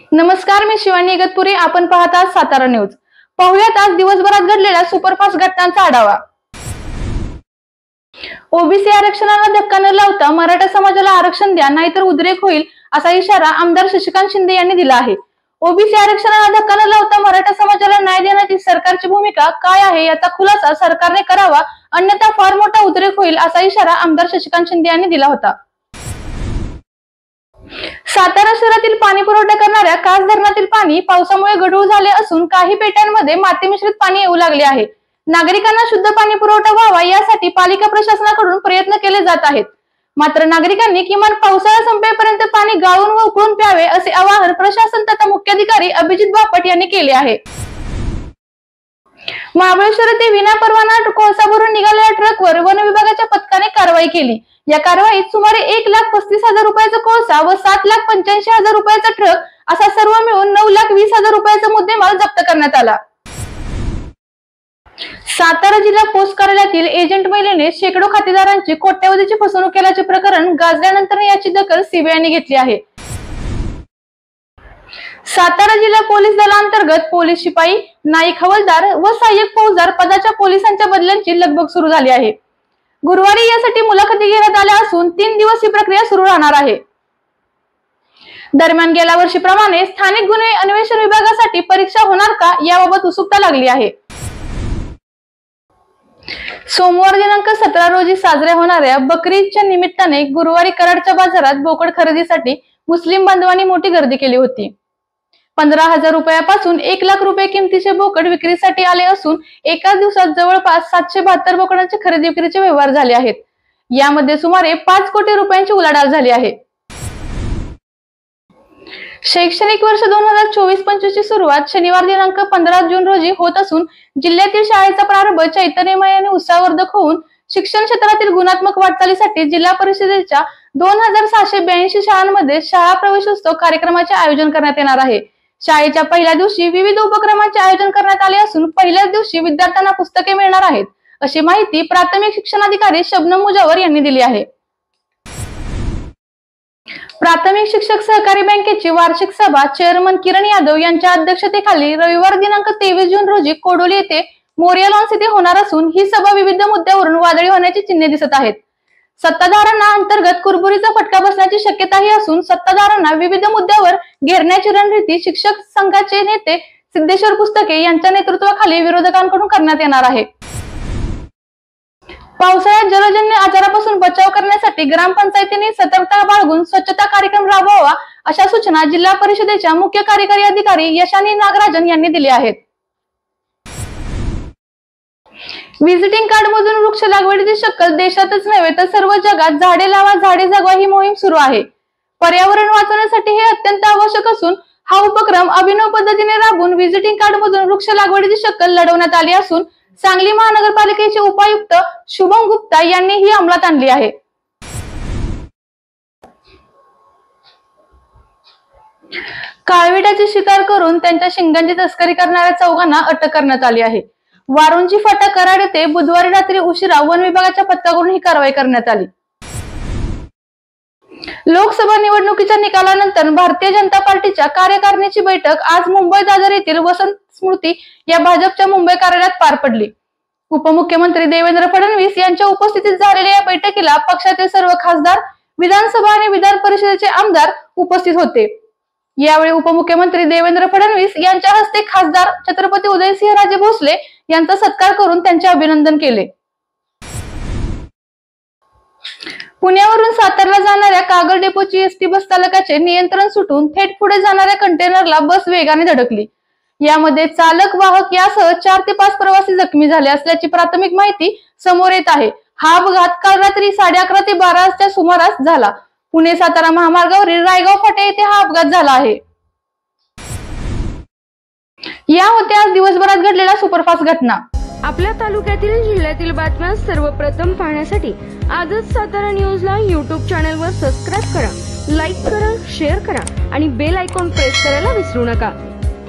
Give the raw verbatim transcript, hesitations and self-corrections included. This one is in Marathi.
नमस्कार, मी शिवानी इगतपुरी. आपण पाहत आहात सातारा न्यूज. पाहुयात आज दिवसभरात घडलेल्या सुपरफास्ट घटनांचा आढावा. ओबीसी आरक्षणाला धक्का न लावता मराठा समाजाला आरक्षण द्या, नाहीतर उद्रेक होईल, असा इशारा आमदार शशिकांत शिंदे यांनी दिला आहे. ओबीसी आरक्षणाला धक्का न लावता मराठा समाजाला न्याय देण्याची सरकारची भूमिका काय आहे याचा खुलासा सरकारने करावा, अन्यथा फार मोठा उद्रेक होईल, असा इशारा आमदार शशिकांत शिंदे यांनी दिला होता. सातारा शहरातील पाणी पुरवठा करणाऱ्या कास धरणातील पाणी पावसामुळे गढूळ झाले असून काही पेट्यांमध्ये माती मिश्रित पाणी येऊ लागले आहे. नागरिकांना शुद्ध पाणी पुरवठा व्हावा यासाठी पालिका प्रशासनाकडून प्रयत्न केले जात आहेत. मात्र नागरिकांनी किमान पावसाळा संपेपर्यंत पाणी गाळून व उकळून प्यावे, असे आवाहन प्रशासन तथा मुख्याधिकारी अभिजित बापट यांनी केले आहे. महाबळेश्वर ते विनापरवाना कोळसा भरून निघालेल्या ट्रकवर वन विभागाच्या पथकाने कारवाई केली. या कारवाईत सुमारे एक लाख पस्तीस हजार रुपयाचा कोळसा व सात लाख पंच्याऐंशी हजार रुपयाचा ट्रक असा सर्व मिळून नऊ लाख वीस हजार रुपयाचा मुद्देमाल जप्त करण्यात आला. सातारा जिल्हा पोस्ट कार्यालयातील एजंट महिलेने शेकडो खातेदारांची कोट्यवधीची फसवणूक केल्याचे प्रकरण गाजल्यानंतर याची दखल सीबीआयने घेतली आहे. सातारा जिल्हा पोलीस दलांतर्गत पोलीस शिपाई, नाईक हवालदार व सहाय्यक फौजदार पदाच्या पोलिसांच्या बदल्यांची लगबग सुरू झाली आहे. गुरुवारी यासाठी मुलाखती घेण्यात आल्या असून तीन दिवस ही प्रक्रिया सुरू राहणार आहे. दरम्यान गेल्या वर्षीप्रमाणे स्थानिक गुन्हे अन्वेषण विभागासाठी परीक्षा होणार का, याबाबत उत्सुकता लागली आहे. सोमवार दिनांक सतरा रोजी साजऱ्या होणाऱ्या बकरी ईदच्या निमित्ताने गुरुवारी कराडच्या बाजारात बोकड खरेदीसाठी मुस्लिम बांधवांनी मोठी गर्दी केली होती. पंधरा हजार रुपयापासून एक लाख रुपये किमतीचे बोकड विक्रीसाठी आले असून एकाच दिवसात जवळपास सातशे बहात्तर बोकडांचे खरेदी विक्रीचे व्यवहार झाले आहेत. यामध्ये सुमारे पाच कोटी रुपयांची उलाढाल झाली आहे. शैक्षणिक वर्ष दोन हजार चोवीस पंचवीस ची सुरुवात शनिवार दिनांक पंधरा जून रोजी होत असून जिल्ह्यातील शाळेचा प्रारंभ चैतन्यमय आणि उत्साहवर्धक होऊन शिक्षण क्षेत्रातील गुणात्मक वाटचालीसाठी जिल्हा परिषदेच्या दोन हजार सहाशे ब्याऐंशी शाळांमध्ये शाळा प्रवेशोत्सव कार्यक्रमाचे आयोजन करण्यात येणार आहे. शाळेच्या पहिल्या दिवशी विविध उपक्रमांचे आयोजन करण्यात आले असून पहिल्याच दिवशी विद्यार्थ्यांना पुस्तके मिळणार आहेत, अशी माहिती प्राथमिक शिक्षणाधिकारी शबनम मुजावर यांनी दिली आहे. प्राथमिक शिक्षक सहकारी बँकेची वार्षिक सभा चेअरमन किरण यादव यांच्या अध्यक्षतेखाली रविवार दिनांक तेवीस जून रोजी कोडोली येथे मोरिया लॉन्स येथे होणार असून ही सभा विविध मुद्द्यावरून वादळी होण्याची चिन्हे दिसत आहेत. सत्ताधारांना अंतर्गत कुरबुरीचा फटका बसण्याची शक्यताही असून सत्ताधारांना विविध मुद्द्यावर घेरण्याची रणनीती शिक्षक संघाचे नेते सिद्धेश्वर पुस्तके यांच्या नेतृत्वाखाली विरोधकांकडून करण्यात येणार आहे. पावसाळ्यात जलजन्य आजारापासून बचाव करण्यासाठी ग्रामपंचायतीने सतर्कता बाळगून स्वच्छता कार्यक्रम राबवावा, अशा सूचना जिल्हा परिषदेच्या मुख्य कार्यकारी अधिकारी यशानी नागराजन यांनी दिल्या आहेत. व्हिजिटिंग कार्ड मधून वृक्ष लागवडीची शक्कल देशातच नव्हे तर सर्व जगात झाडे लावा झाडे जगवा ही मोहीम सुरू आहे. पर्यावरण वाचवण्यासाठी हे अत्यंत आवश्यक असून हा उपक्रम अभिनव पद्धतीने राबवून व्हिजिटिंग कार्ड मधून वृक्ष लागवडीची शक्कल लढवण्यात आली असून सांगली महानगरपालिकेचे उपायुक्त शुभम गुप्ता यांनी ही अंमलात आणली आहे. काळविटाची शिकार करून त्यांच्या शिंगांची तस्करी करणाऱ्या चौघांना अटक करण्यात आली आहे. वारुंजी फाटा कराड येथे बुधवारी रात्री उशिरा वन विभागाच्या पथकाकडून ही कारवाई करण्यात आली. लोकसभा निवडणुकीच्या निकालानंतर भारतीय जनता पार्टीच्या कार्यकारिणीची बैठक आज मुंबई दादर येथील वसंत स्मृती या भाजपच्या मुंबई कार्यालयात पार पडली. उपमुख्यमंत्री देवेंद्र फडणवीस यांच्या उपस्थितीत झालेल्या या बैठकीला पक्षाचे सर्व खासदार, विधानसभा आणि विधान परिषदेचे आमदार उपस्थित होते. यावेळी उपमुख्यमंत्री देवेंद्र फडणवीस यांच्या हस्ते खासदार छत्रपती उदयसिंहराजे भोसले यांचा सत्कार करून त्यांचे अभिनंदन केले. पुण्यावरून सातारला जाणाऱ्या कागल डेपोची एसटी बस चालकाचे नियंत्रण सुटून थेट पुढे जाणाऱ्या कंटेनरला बस वेगाने धडकली. यामध्ये चालक, वाहक यासह चार ते पाच प्रवासी जखमी झाले असल्याची प्राथमिक माहिती समोर येत आहे. हा अपघात काल रात्री साडे अकरा ते बाराच्या सुमारास झाला. पुणे सातारा महामार्गावरील रायगाव फाटा येथे हा अपघात झाला आहे. या होत्या आज दिवसभरात घडलेल्या सुपरफास्ट घटना. आपल्या तालुक्यातील जिल्ह्यातील बातम्या सर्वप्रथम पाहण्यासाठी आजच सातारा न्यूजला यूट्यूब चॅनलवर सबस्क्राईब करा, लाईक करा, शेअर करा आणि बेल आयकॉन प्रेस करायला विसरू नका.